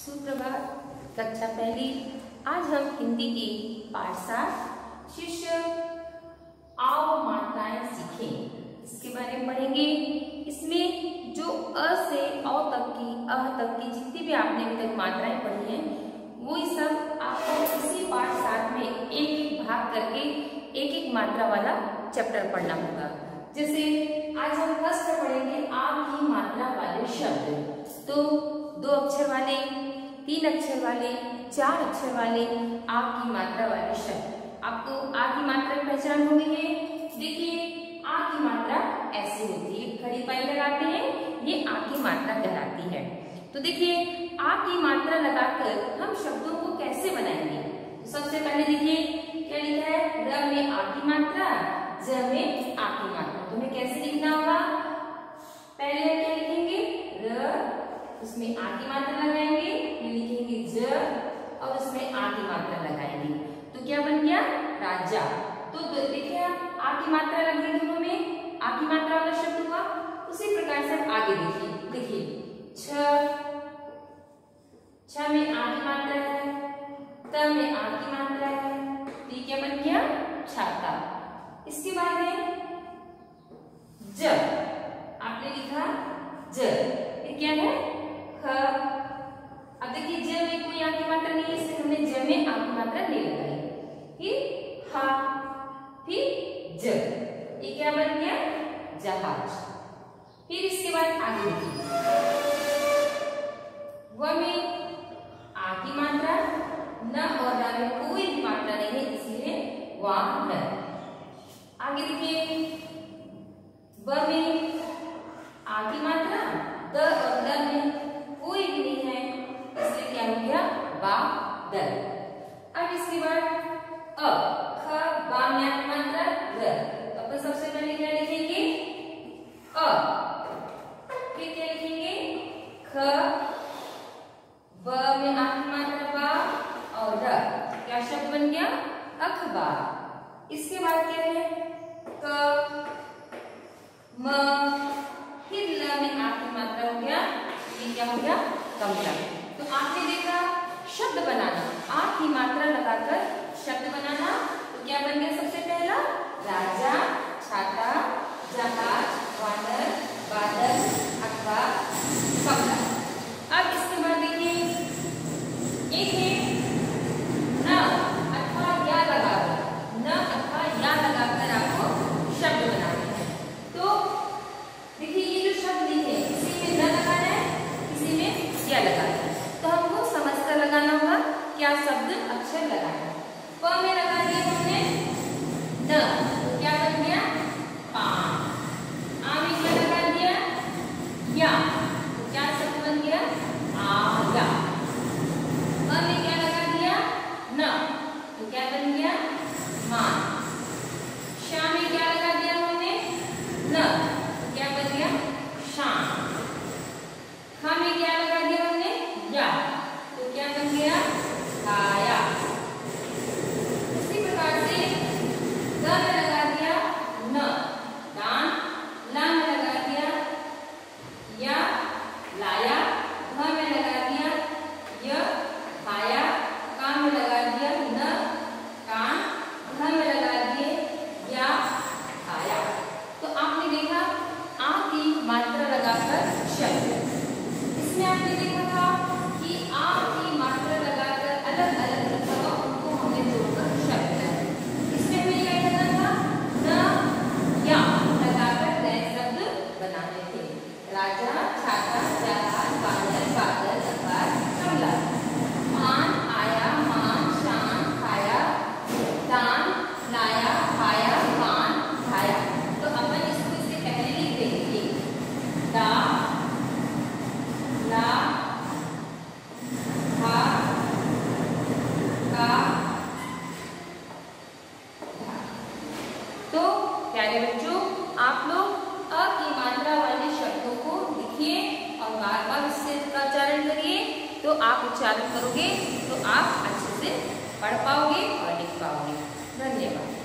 सुप्रभात। कक्षा पहली। आज हम हिंदी की पाठ 7 शीर्षक आओ मात्राएं सीखें इसके बारे में पढ़ेंगे। इसमें जो अ से औ तक की, अह तक की जितनी भी आपने अभी तक मात्राएं पढ़ी हैं वो सब आपको इसी पाठ 7 में एक एक भाग करके एक एक मात्रा वाला चैप्टर पढ़ना होगा। जैसे आज हम फर्स्ट में पढ़ेंगे आ की मात्रा वाले शब्द। तो 2 अक्षर वाले, 3 अक्षर वाले, 4 अक्षर वाले आ की मात्रा वाले शब्द। आपको आ की मात्रा की पहचान हो गई है। देखिए आ की मात्रा ऐसी होती है, खड़ी पाई लगाते हैं, ये आ की मात्रा कहलाती है। तो देखिए आ की मात्रा लगाकर हम शब्दों को कैसे बनाएंगे। तो सबसे पहले देखिए क्या लिखा है, र में आ की मात्रा, ज में आ की मात्रा। तुम्हें कैसे लिखना होगा, पहले क्या लिखेंगे र, उसमें आ की मात्रा लगाएंगे, फिर लिखेंगे ज और उसमें आ की मात्रा लगाएंगे। तो क्या बन गया, राजा। तो देखिए आ की मात्रा लग गई दोनों में, आ की मात्रा वाला शब्द हुआ। उसी प्रकार से आप आगे देखिए छ में आ की मात्रा है, त में आ की मात्रा है, तो ये क्या बन गया, छाता। इसके बाद है ज, आपने लिखा ज, ये क्या है ख। अब देखिए ज में कोई आ की मात्रा नहीं है, इसलिए हमने ज में आ की मात्रा ले लगाई। फिर हा, फिर ज, ये क्या बन गया, जहाज। फिर इसके बाद आगे देखिए व में आ की मात्रा, न और न में कोई भी मात्रा नहीं है, इसलिए वानर। आगे देखिए ब में आ की मात्रा, द और द में कोई भी नहीं है, इसलिए क्या हो गया, बादल। अब इसके बाद अ, ख, बा में आ की मात्रा, र। तो अपन सबसे पहले क्या लिखेंगे, अ, फिर क्या लिखेंगे ख, ब में आ की मात्रा बा और र, क्या शब्द बन गया, अखबार। इसके बाद क्या है क, म, फिर ल में आ की मात्रा हो गया, ये क्या हो गया, कमला। तो आपने देखा शब्द बनाना, आ की मात्रा लगाकर शब्द बनाना। तो क्या बन गया, सबसे पहला राजा, छाता, जहाज, वानर, बादल, अखबार, कमला। अब इसके बाद देखिए एक है न अथवा या लगाकर, न अथवा या लगाकर आपको शब्द बनाना है। तो देखिए ये जो शब्द लिखे, किसी में न लगाना है, किसी में या लगाना है। तो हमको समझकर लगाना होगा क्या शब्द अक्षर लगाना है। प में लगा दिया हमने न, तो क्या बन गया, पान। आ में क्या लगा दिया, या, तो क्या शब्द बन गया, आगा। ब में क्या लगा दिया, न, तो क्या बन गया, मान। शा में क्या लगा दिया हमने, न, तो क्या बन गया, शाम। ख में क्या लगा दिया हमने, या, तो क्या बन गया, खाया। उसी प्रकार से ग में लगा दिया न, दान। ला में लगा दिया या, लाया। ध में लगा दिया य, खाया। का में लगा दिया न, कान। ध में लगा दिए या, खाया। तो आपने देखा आ की मात्रा लगाकर शब्द। इसमें आपने देखा था कि आ की मात्रा लगाकर अलग अलग रखा, उनको हमने जोड़कर शब्द बनाया। इसमें हमें क्या करना था, न या लगाकर नए शब्द बनाने थे। राजा, छाता, जहाज, बादल, बादल, अखबार, कमला। मान, आया, मान, शान, खाया, दान, लाया, खाया, पान, खाया। तो अपन इसको इससे पहले लिख देंगे, दा, ला, हा, का, धा। तो प्यारे बच्चों, आप लोग अ की मात्रा वाले शब्दों को लिखिए और बार बार इससे उच्चारण करिए। तो आप उच्चारण करोगे तो आप अच्छे से पढ़ पाओगे और लिख पाओगे। धन्यवाद।